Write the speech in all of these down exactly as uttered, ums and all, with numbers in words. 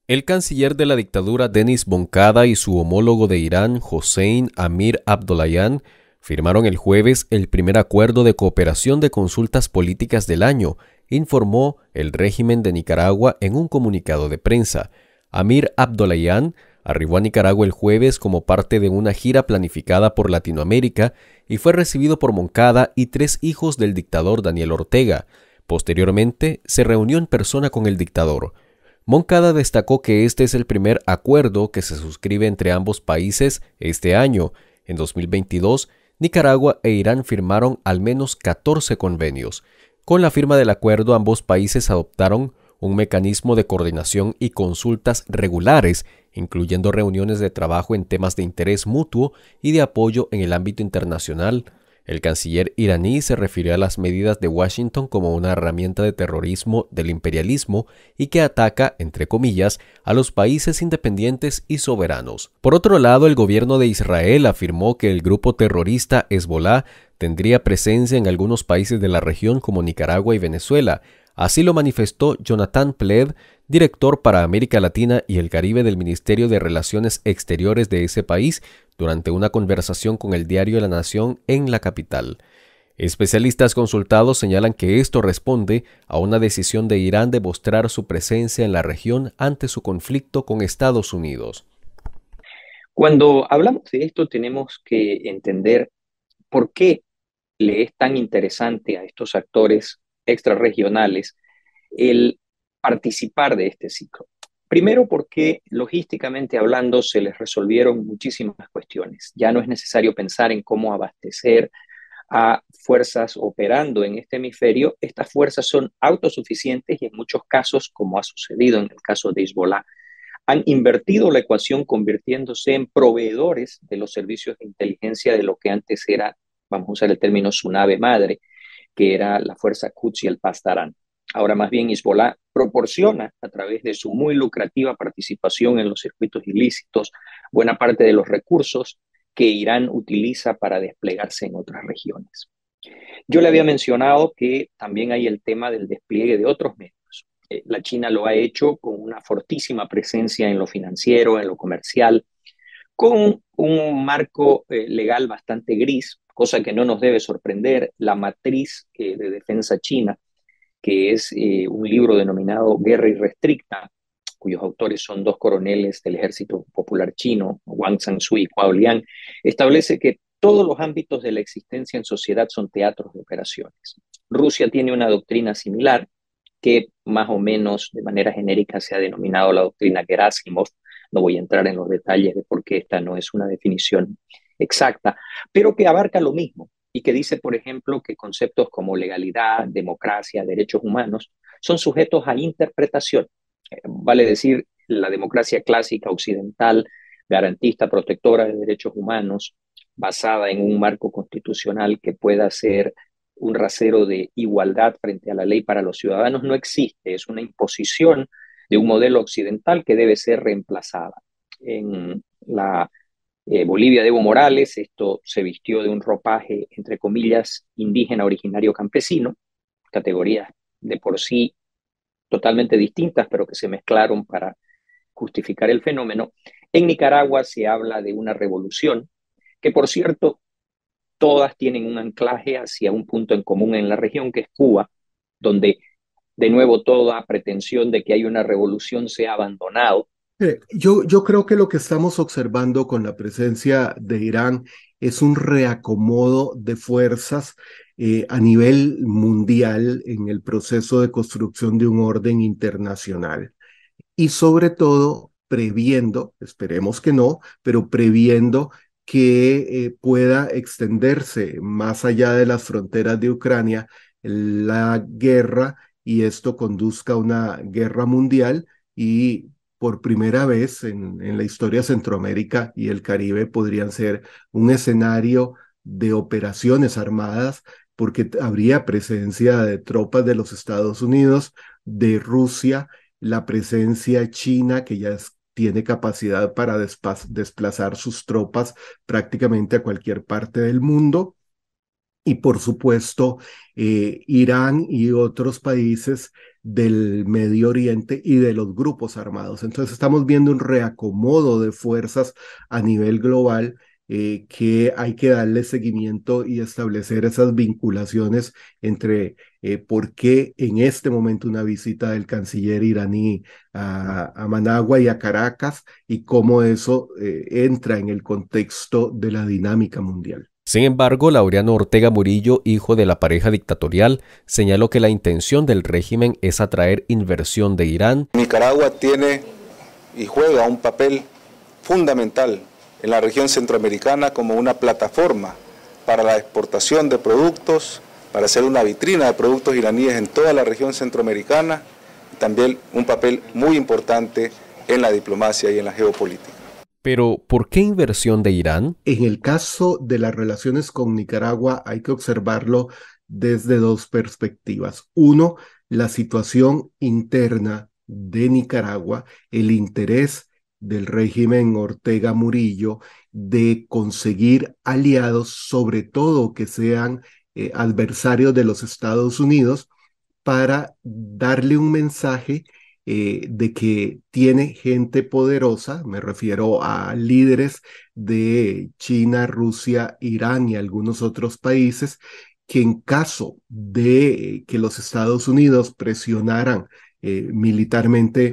El canciller de la dictadura Denis Moncada y su homólogo de Irán, Hossein Amir Abdollahian, firmaron el jueves el primer acuerdo de cooperación de consultas políticas del año, informó el régimen de Nicaragua en un comunicado de prensa. Amir Abdollahian arribó a Nicaragua el jueves como parte de una gira planificada por Latinoamérica y fue recibido por Moncada y tres hijos del dictador Daniel Ortega. Posteriormente, se reunió en persona con el dictador. Moncada destacó que este es el primer acuerdo que se suscribe entre ambos países este año. En dos mil veintidós, Nicaragua e Irán firmaron al menos catorce convenios. Con la firma del acuerdo, ambos países adoptaron un mecanismo de coordinación y consultas regulares, incluyendo reuniones de trabajo en temas de interés mutuo y de apoyo en el ámbito internacional. El canciller iraní se refirió a las medidas de Washington como una herramienta de terrorismo del imperialismo y que ataca, entre comillas, a los países independientes y soberanos. Por otro lado, el gobierno de Israel afirmó que el grupo terrorista Hezbollah tendría presencia en algunos países de la región como Nicaragua y Venezuela. Así lo manifestó Jonathan Pled, director para América Latina y el Caribe del Ministerio de Relaciones Exteriores de ese país, durante una conversación con el diario La Nación en la capital. Especialistas consultados señalan que esto responde a una decisión de Irán de mostrar su presencia en la región ante su conflicto con Estados Unidos. Cuando hablamos de esto, tenemos que entender por qué le es tan interesante a estos actores extrarregionales el participar de este ciclo. Primero porque logísticamente hablando se les resolvieron muchísimas cuestiones. Ya no es necesario pensar en cómo abastecer a fuerzas operando en este hemisferio. Estas fuerzas son autosuficientes y en muchos casos, como ha sucedido en el caso de Hezbollah, han invertido la ecuación convirtiéndose en proveedores de los servicios de inteligencia de lo que antes era, vamos a usar el término, su nave madre, que era la fuerza Quds y el Pasdaran. Ahora más bien Hezbollah proporciona a través de su muy lucrativa participación en los circuitos ilícitos buena parte de los recursos que Irán utiliza para desplegarse en otras regiones. Yo le había mencionado que también hay el tema del despliegue de otros medios. Eh, la China lo ha hecho con una fortísima presencia en lo financiero, en lo comercial, con un marco eh, legal bastante gris, cosa que no nos debe sorprender. La matriz eh, de defensa china, que es eh, un libro denominado Guerra Irrestricta, cuyos autores son dos coroneles del Ejército Popular Chino, Wang Sangsui y Huao Liang, establece que todos los ámbitos de la existencia en sociedad son teatros de operaciones. Rusia tiene una doctrina similar que más o menos de manera genérica se ha denominado la doctrina Gerasimov. No voy a entrar en los detalles de por qué esta no es una definición exacta, pero que abarca lo mismo y que dice, por ejemplo, que conceptos como legalidad, democracia, derechos humanos son sujetos a interpretación. Eh, vale decir, la democracia clásica occidental, garantista, protectora de derechos humanos, basada en un marco constitucional que pueda ser un rasero de igualdad frente a la ley para los ciudadanos, no existe. Es una imposición de un modelo occidental que debe ser reemplazada. En la eh, Bolivia de Evo Morales, esto se vistió de un ropaje, entre comillas, indígena originario campesino, categorías de por sí totalmente distintas, pero que se mezclaron para justificar el fenómeno. En Nicaragua se habla de una revolución, que por cierto, todas tienen un anclaje hacia un punto en común en la región, que es Cuba, donde de nuevo toda pretensión de que hay una revolución se ha abandonado. Eh, Yo, yo creo que lo que estamos observando con la presencia de Irán es un reacomodo de fuerzas eh, a nivel mundial en el proceso de construcción de un orden internacional y sobre todo previendo, esperemos que no, pero previendo que eh, pueda extenderse más allá de las fronteras de Ucrania la guerra y esto conduzca a una guerra mundial y por primera vez en, en la historia Centroamérica y el Caribe podrían ser un escenario de operaciones armadas porque habría presencia de tropas de los Estados Unidos, de Rusia, la presencia china que ya es, tiene capacidad para desplazar sus tropas prácticamente a cualquier parte del mundo y por supuesto eh, Irán y otros países del Medio Oriente y de los grupos armados. Entonces estamos viendo un reacomodo de fuerzas a nivel global eh, que hay que darle seguimiento y establecer esas vinculaciones entre eh, por qué en este momento una visita del canciller iraní a, a Managua y a Caracas y cómo eso eh, entra en el contexto de la dinámica mundial. Sin embargo, Laureano Ortega Murillo, hijo de la pareja dictatorial, señaló que la intención del régimen es atraer inversión de Irán. Nicaragua tiene y juega un papel fundamental en la región centroamericana como una plataforma para la exportación de productos, para ser una vitrina de productos iraníes en toda la región centroamericana, y también un papel muy importante en la diplomacia y en la geopolítica. Pero, ¿por qué inversión de Irán? En el caso de las relaciones con Nicaragua hay que observarlo desde dos perspectivas. Uno, la situación interna de Nicaragua, el interés del régimen Ortega Murillo de conseguir aliados, sobre todo que sean eh, adversarios de los Estados Unidos, para darle un mensaje eh, de que tiene gente poderosa, me refiero a líderes de China, Rusia, Irán y algunos otros países, que en caso de que los Estados Unidos presionaran eh, militarmente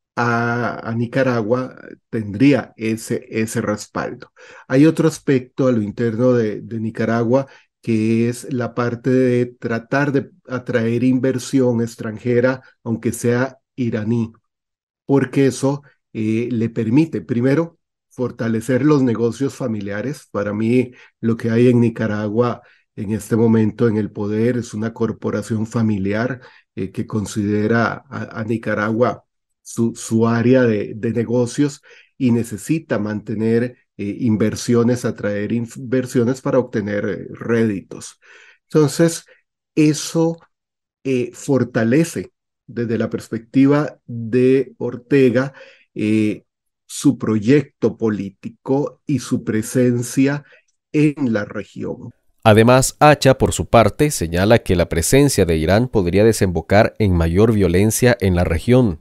a, a Nicaragua, tendría ese, ese respaldo. Hay otro aspecto a lo interno de, de Nicaragua, que es la parte de tratar de atraer inversión extranjera, aunque sea iraní, porque eso eh, le permite, primero, fortalecer los negocios familiares. Para mí, lo que hay en Nicaragua en este momento en el poder es una corporación familiar eh, que considera a, a Nicaragua su, su área de, de negocios y necesita mantener eh, inversiones, atraer inversiones para obtener eh, réditos. Entonces, eso eh, fortalece desde la perspectiva de Ortega eh, su proyecto político y su presencia en la región. Además, Hacha, por su parte, señala que la presencia de Irán podría desembocar en mayor violencia en la región.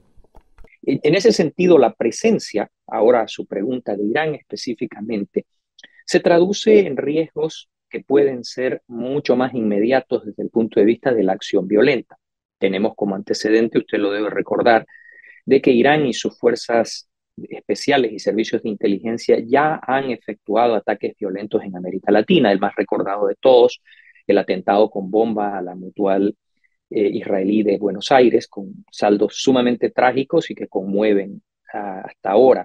En ese sentido, la presencia, ahora su pregunta de Irán específicamente, se traduce en riesgos que pueden ser mucho más inmediatos desde el punto de vista de la acción violenta. Tenemos como antecedente, usted lo debe recordar, de que Irán y sus fuerzas especiales y servicios de inteligencia ya han efectuado ataques violentos en América Latina. El más recordado de todos, el atentado con bomba a la Mutual eh, israelí de Buenos Aires, con saldos sumamente trágicos y que conmueven uh, hasta ahora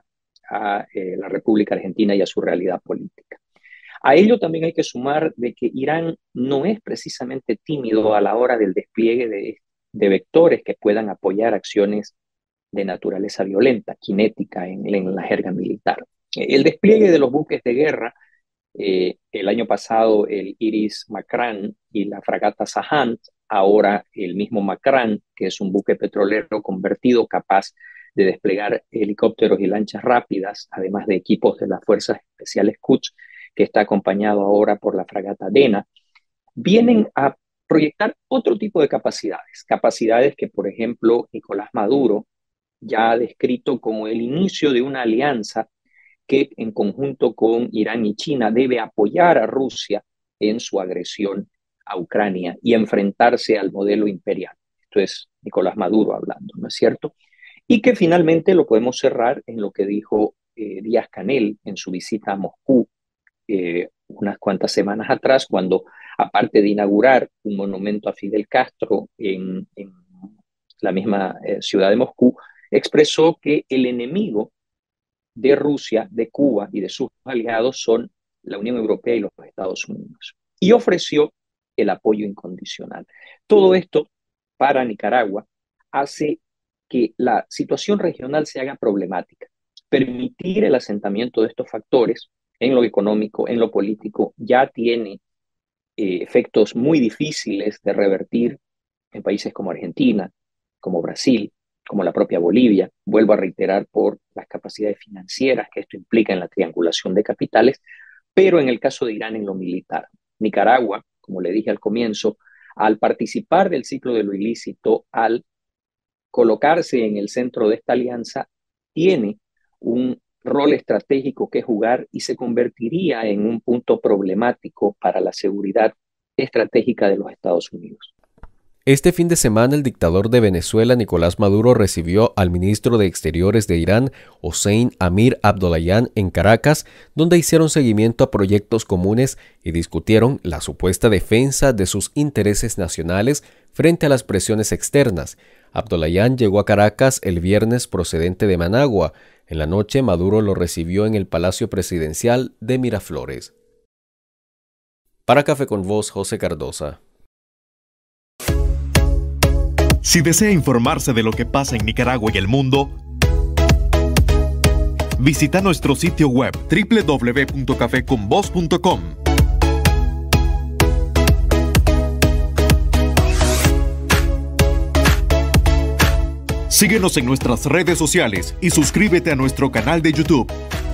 a eh, la República Argentina y a su realidad política. A ello también hay que sumar de que Irán no es precisamente tímido a la hora del despliegue de, de vectores que puedan apoyar acciones de naturaleza violenta, cinética en, en la jerga militar. El despliegue de los buques de guerra, eh, el año pasado el Iris Makran y la fragata Sahand, ahora el mismo Makran, que es un buque petrolero convertido capaz de desplegar helicópteros y lanchas rápidas, además de equipos de las Fuerzas Especiales Quds, que está acompañado ahora por la fragata Dena, vienen a proyectar otro tipo de capacidades, capacidades que, por ejemplo, Nicolás Maduro ya ha descrito como el inicio de una alianza que en conjunto con Irán y China debe apoyar a Rusia en su agresión a Ucrania y enfrentarse al modelo imperial. Esto es Nicolás Maduro hablando, ¿no es cierto? Y que finalmente lo podemos cerrar en lo que dijo eh, Díaz-Canel en su visita a Moscú eh, unas cuantas semanas atrás, cuando aparte de inaugurar un monumento a Fidel Castro en, en la misma eh, ciudad de Moscú, expresó que el enemigo de Rusia, de Cuba y de sus aliados son la Unión Europea y los Estados Unidos. Y ofreció el apoyo incondicional. Todo esto para Nicaragua hace que la situación regional se haga problemática. Permitir el asentamiento de estos factores en lo económico, en lo político, ya tiene eh, efectos muy difíciles de revertir en países como Argentina, como Brasil, como la propia Bolivia. Vuelvo a reiterar por las capacidades financieras que esto implica en la triangulación de capitales, pero en el caso de Irán en lo militar. Nicaragua, como le dije al comienzo, al participar del ciclo de lo ilícito, al colocarse en el centro de esta alianza, tiene un rol estratégico que jugar y se convertiría en un punto problemático para la seguridad estratégica de los Estados Unidos. Este fin de semana, el dictador de Venezuela, Nicolás Maduro, recibió al ministro de Exteriores de Irán, Hossein Amir Abdollahian, en Caracas, donde hicieron seguimiento a proyectos comunes y discutieron la supuesta defensa de sus intereses nacionales frente a las presiones externas. Abdollahian llegó a Caracas el viernes procedente de Managua. En la noche, Maduro lo recibió en el Palacio Presidencial de Miraflores. Para Café con Voz, José Cardosa. Si desea informarse de lo que pasa en Nicaragua y el mundo, visita nuestro sitio web doble u doble u doble u punto café con voz punto com. Síguenos en nuestras redes sociales y suscríbete a nuestro canal de YouTube.